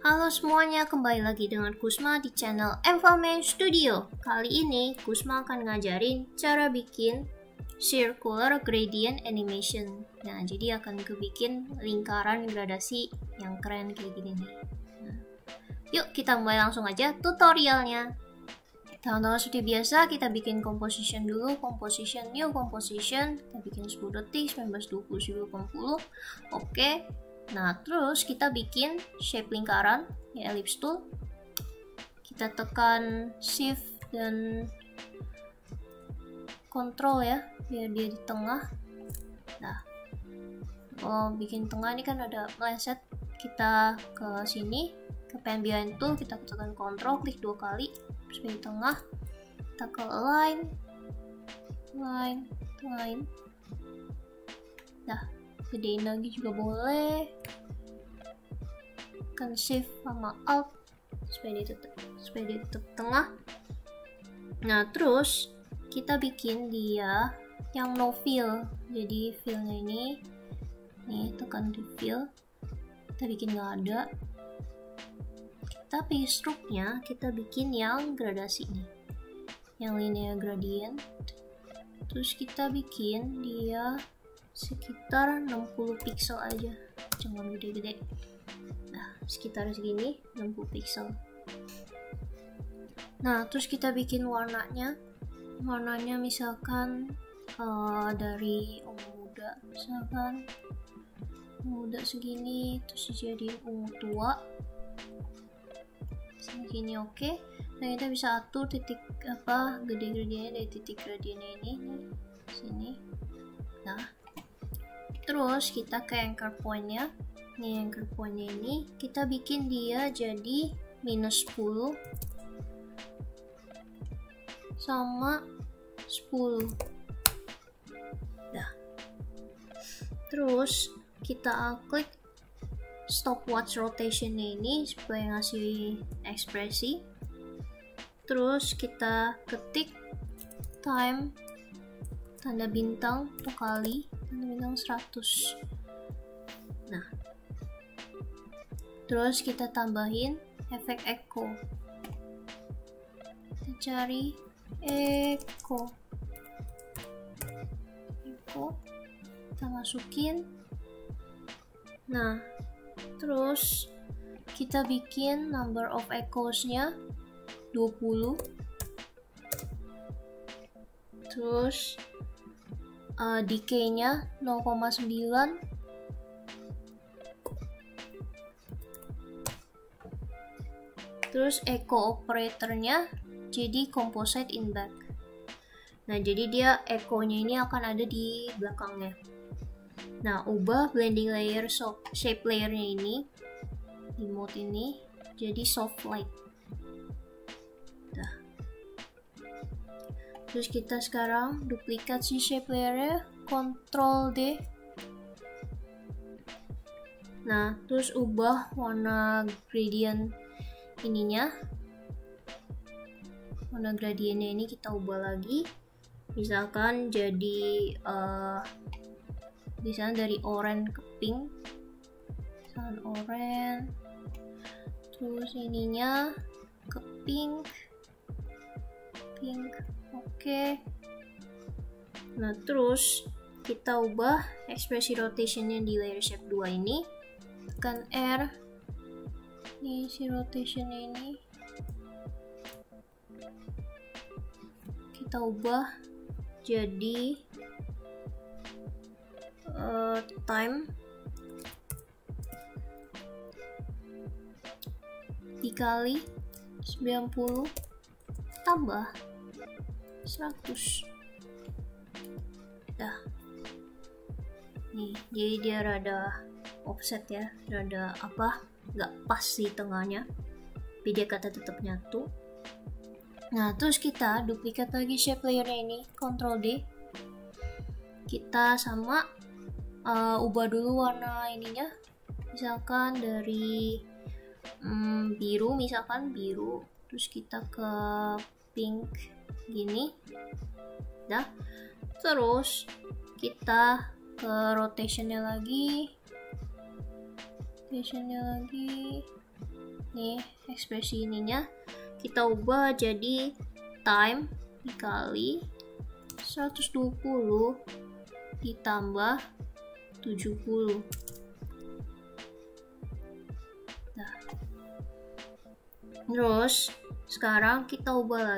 Halo semuanya, kembali lagi dengan Kusma di channel Environment Studio. Kali ini Kusma akan ngajarin cara bikin circular gradient animation. Nah, jadi akan bikin lingkaran gradasi yang keren kayak gini nih. Nah, yuk kita mulai langsung aja tutorialnya. Teman-teman seperti biasa, kita bikin composition dulu. New composition. Kita bikin 10 detik, 19, 20, 80. Oke. Nah, terus kita bikin shape lingkaran, ya ellipse tool. Kita tekan shift dan control ya, biar dia di tengah. Nah, kalau bikin tengah ini kan ada meleset. Kita ke sini, ke pen behind tool, kita tekan control, klik 2 kali, terus di tengah. Kita ke align. Nah, gedein lagi juga boleh. Kan shift sama alt supaya dia tetap tengah. Nah, terus kita bikin dia yang no fill. Jadi fillnya ini nih, tekan di fill, kita bikin nggak ada. Tapi stroke-nya kita bikin yang gradasi nih, yang linear gradient. Terus kita bikin dia sekitar 60 pixel aja, jangan gede-gede. Nah, sekitar segini, 60 pixel. Nah, terus kita bikin warnanya misalkan dari ungu muda, misalkan ungu muda segini, terus jadi ungu tua segini. Oke. Nah, kita bisa atur titik gede gradiennya dari titik gradiennya ini nih, sini. Nah, terus kita ke anchor point-nya. Nih, anchor point-nya ini kita bikin dia jadi -10 sama 10. Nah, terus kita klik stopwatch rotation-nya ini supaya ngasih ekspresi. Terus kita ketik time tanda bintang 1 kali, tanda bintang 100. Nah, terus kita tambahin efek echo. Kita cari echo, kita masukin. Nah, terus kita bikin number of echoes-nya 20. Terus decay-nya 0,9. Terus echo operatornya jadi composite in back. Nah, jadi dia echo-nya ini akan ada di belakangnya. Nah, ubah blending layer shape layer-nya ini di mode ini jadi soft light. Nah, terus kita sekarang duplikat si shape layer-nya, Ctrl D. Nah, terus ubah warna gradient ininya, warna gradiennya ini kita ubah lagi, misalkan jadi misalnya dari orange ke pink, misalkan orange, terus ininya ke pink. Oke. Nah, terus kita ubah ekspresi rotationnya di layer shape 2 ini, tekan R. Ini si rotation ini kita ubah jadi time dikali 90 tambah 100. Dah. Nih, jadi dia rada offset ya, rada nggak pas di tengahnya, tapi dia kata tetap nyatu. Nah, terus kita duplikat lagi shape layernya ini, Ctrl D. Kita sama ubah dulu warna ininya, misalkan dari biru, terus kita ke pink gini. Dah. Terus kita ke rotationnya lagi, nih ekspresi ininya kita ubah jadi time dikali 120 ditambah 70. Nah, terus sekarang kita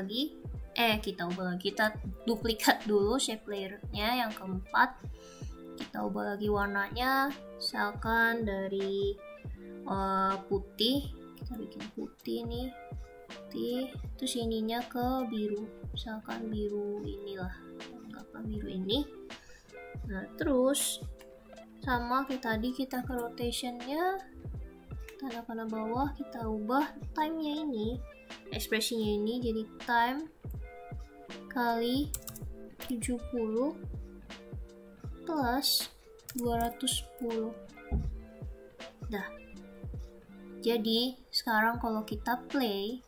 duplikat dulu shape layernya yang keempat. Kita ubah lagi warnanya, misalkan dari putih, kita bikin putih nih, putih, terus ininya ke biru, misalkan biru inilah, anggaplah biru ini. Nah terus sama kayak tadi, kita ke rotationnya, tanda panah bawah, kita ubah time-nya ini, ekspresinya ini jadi time kali 70 plus 210. Dah. Jadi sekarang kalau kita play,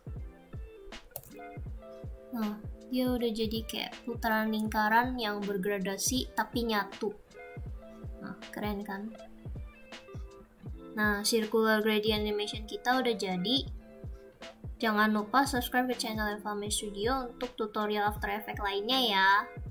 nah dia udah jadi kayak putaran lingkaran yang bergradasi tapi nyatu. Nah keren kan? Nah circular gradient animation kita udah jadi. Jangan lupa subscribe ke channel FLME Studio untuk tutorial After Effects lainnya ya.